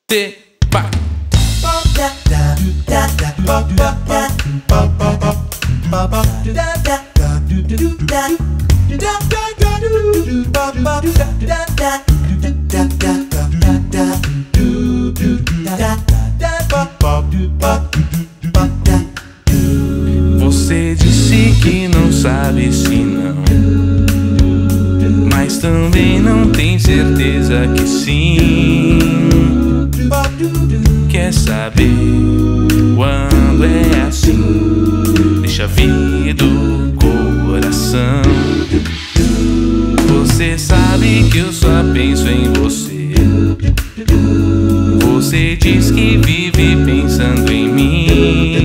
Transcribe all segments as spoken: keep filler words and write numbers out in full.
T, vai. Você disse que não sabe se não, mas também não tem certeza que sim. Quer saber quando é assim? Deixa vir do coração. Você sabe que eu só penso em você. Você diz que vive pensando em mim.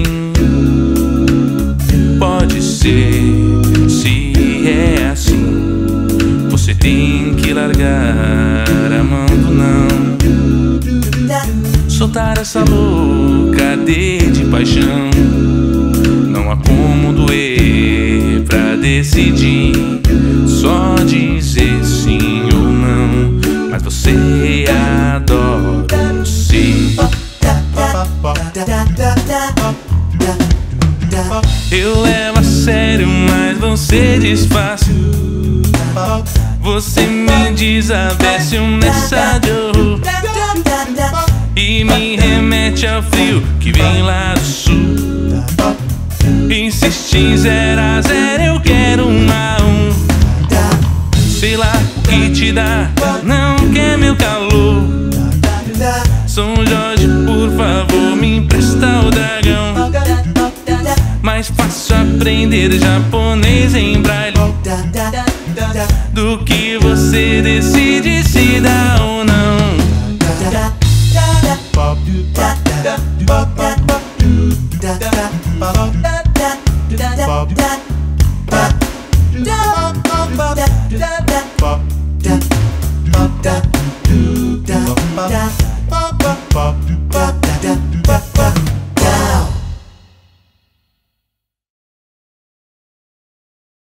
Pode ser, se é assim, você tem que largar a mão do não. Soltar essa louca de paixão. Não há como doer pra decidir, só dizer sim ou não. Mas você adora sim. Eu levo a sério, mas você diz fácil. Você me desabece um nessa dor e me remete ao frio que vem lá do sul. Insiste em zero a zero, eu quero um a um. Sei lá o que te dá, não quer meu calor. São Jorge, por favor, me empresta o dragão. Mais fácil aprender japonês em braille do que você decide se dá ou não. Da da da da da da da da da da da da